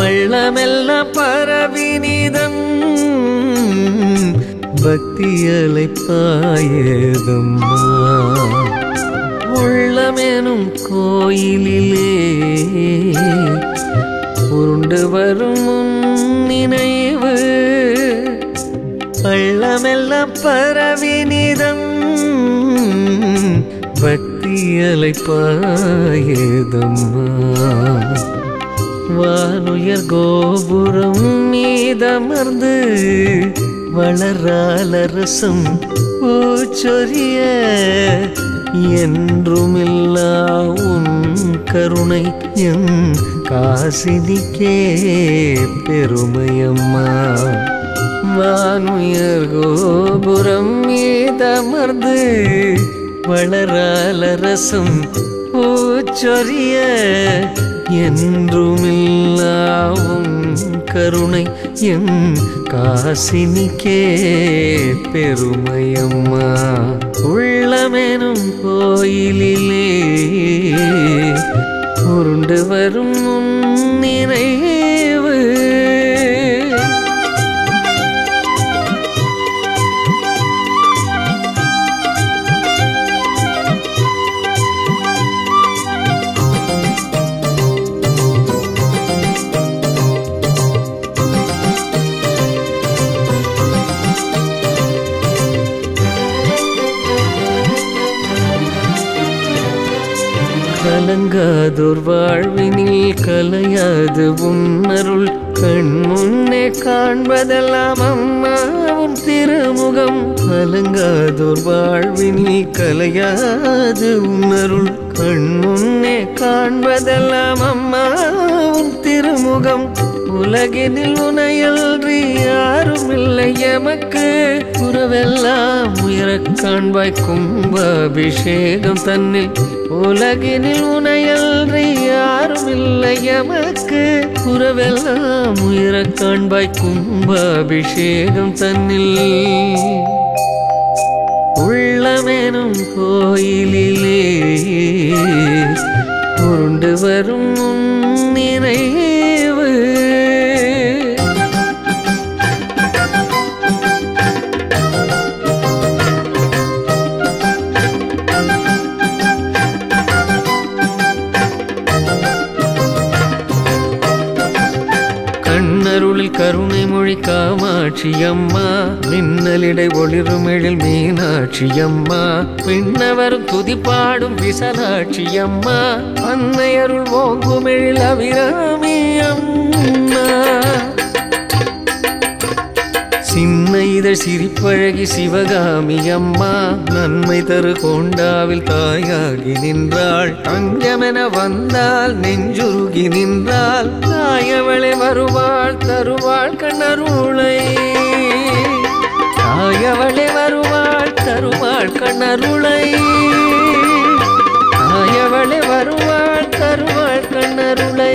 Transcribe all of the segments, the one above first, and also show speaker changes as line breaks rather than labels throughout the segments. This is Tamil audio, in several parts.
பள்ளமெல்லாம் பரவினிதம் பக்தியலை பாயதம்மா உள்ளமெனும் கோயிலிலே உருண்டு வரும் நினைவு பள்ளமெல்லாம் பரவினிதம் பக்தியலை பாயதம்மா வானுயர் கோபுரம் மீதமர்ந்து வளராலரசம் பூச்சொரிய என்றுமில்லா உன் கருணை என் காசினிக்கே பெருமையம்மா வானுயர் கோபுரம் மீதமர்ந்து வளராலரசம் பூச்சொரிய என்றுமில்லாவும் கருணை என் காசினிக்கே பெருமையம்மா உள்ளமெனும் கோயிலிலே உருண்டு வரும் நினைவு கலங்காதோர் வாழ்வினில் கலையாது உன்னருள் கண் முன்னே காண்பதெல்லாம் அம்மா உன் திருமுகம் கலங்காதோர் வாழ்வினில் கலையாது உன்னருள் கண் முன்னே காண்பதெல்லாம் அம்மா உன் திருமுகம் உலகினில் உனையல்றி யாரும் இல்லை எமக்கு உறவெல்லாம் உயரக் காண்பாய் கும்பாபிஷேகம் தன்னில் உலகினில் உனையல்றி யாரும் இல்லை எமக்கு உறவெல்லாம் உயரக் காண்பாய் கும்பாபிஷேகம் தன்னில் உள்ளமெனும் கோயிலிலே உருண்டு வரும் நினைவு கண்ணருளில் கருணை மொழி காமாட்சி அம்மா மின்னலிடை ஒளிருமெழில் மீனாட்சி அம்மா பின்னவரும் துதிப்பாடும் விசலாட்சி அம்மா அன்னையருள் ஓங்குமெழில் அபிராமி அம்மா சின்ன இதழ் சிரிப்பழகி சிவகாமி அம்மா நன்மை தரு கொண்டாவில் தாயாகி நின்றாள் தஞ்சமென வந்தால் நெஞ்சுருகி நின்றாள் தாயவளை வருவாள் தருவாள் கண்ணருளை தாயவளை வருவாள் தருவாள் கண்ணருளை தாயவளை வருவாள் தருவாள் கண்ணருளை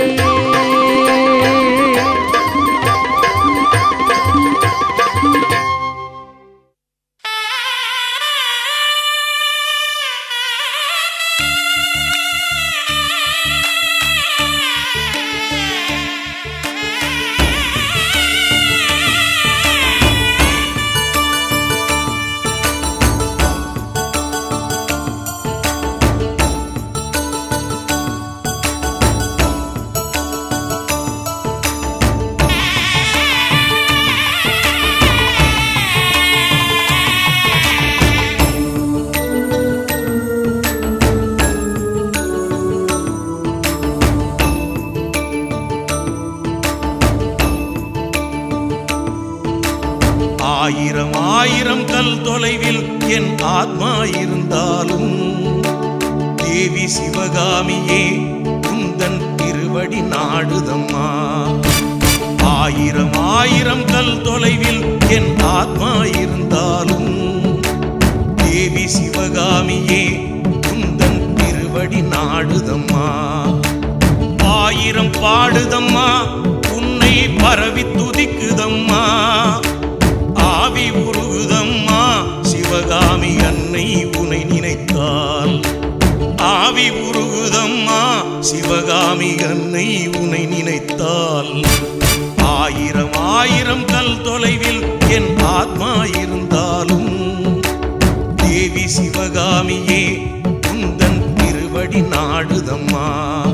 ஆயிரம் ஆயிரம் கல் தொலைவில் என் ஆத்மா இருந்தாலும் தேவி சிவகாமியே உந்தன் திருவடி நாடுதம்மா ஆயிரம் ஆயிரம் கல் தொலைவில் என் ஆத்மா இருந்தாலும் தேவி சிவகாமியே உந்தன் திருவடி நாடுதம்மா ஆயிரம் பாடுதம்மா உன்னை பரவி துதிக்குதம்மா ஆவி உருகுதம்மா சிவகாமி அன்னை உனை நினைத்தால் ஆவி உருகுதம்மா சிவகாமி அன்னை உனை நினைத்தால் நினைத்தால் ஆயிரம் ஆயிரம் கல் தொலைவில் என் ஆத்மா இருந்தாலும் தேவி சிவகாமியே உந்தன் திருவடி நாடுதம்மா.